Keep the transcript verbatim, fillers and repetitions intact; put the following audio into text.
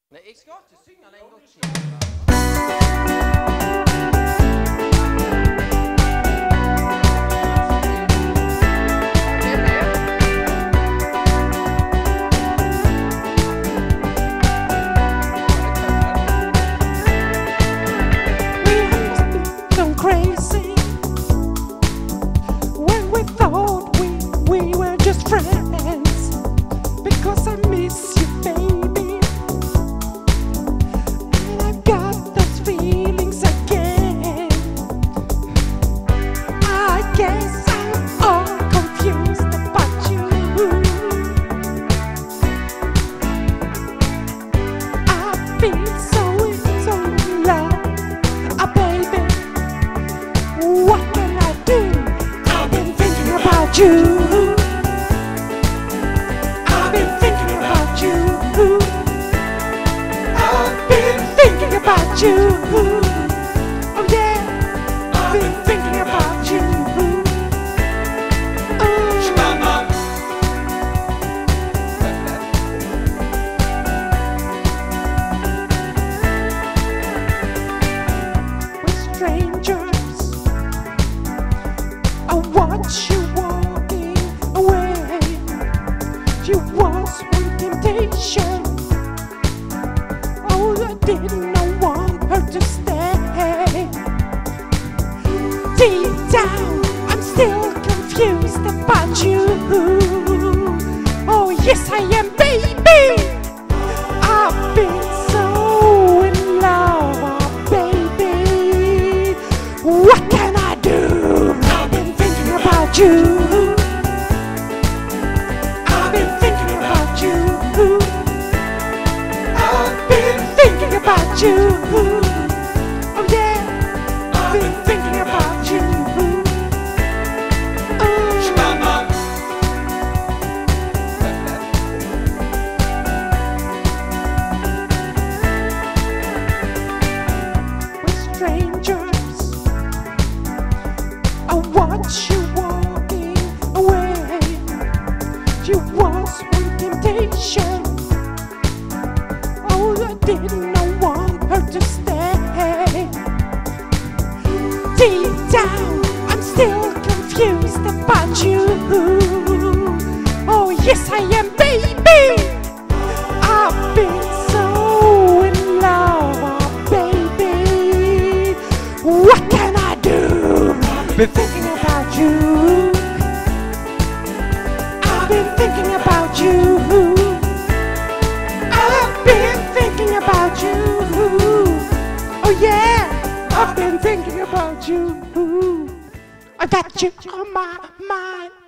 Nej, jeg skal ikke synge den en gang til. Crazy when we thought we we were just friends, because I miss you, baby, and I've got those feelings again. I guess I'm all confused about you. I feel so so in love, ah, baby. What can I do? I've been thinking about you. I've been thinking about you. I've been thinking about you. Oh yeah, I've been thinking about you. Oh. We're strangers. I watch you walking away. You was one temptation. Oh, I didn't want her to stay. Deep down, I'm still confused about you. Oh, yes, I am, baby. I've been so in love, baby. What can I do? I've been thinking about you. I've been thinking about you. I've been thinking about you. Oh yeah, I've been thinking about you. We're strangers. I watch you walking away. You was one temptation. Oh, I didn't want her to stay. Deep down, I'm still confused about you. Oh, yes, I am, baby. I've been so in love, baby. What can I do? Been thinking about you. I've been thinking about you. I've been thinking about you. Oh yeah, I've been thinking about you. I got you on my mind.